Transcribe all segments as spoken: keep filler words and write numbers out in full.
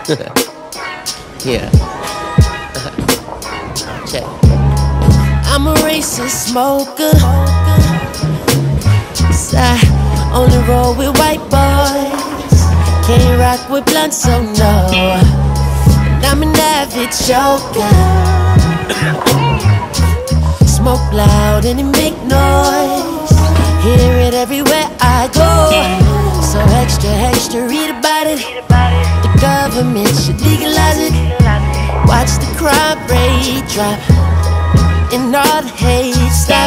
Yeah. Check. I'm a racist smoker, 'cause I only roll with white boys. Can't rock with blunts, so no. And I'm an avid joker. Smoke loud and it make noise. Hear it everywhere I go. So extra, extra, read about it. The government should legalize it. Watch the crime rate drop and all the hate stop.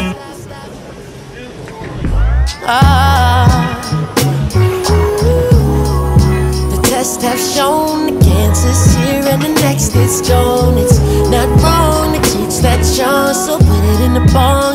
Ah, the tests have shown the cancer's here and the next it's gone. It's not wrong to teach that young, so put it in the bone.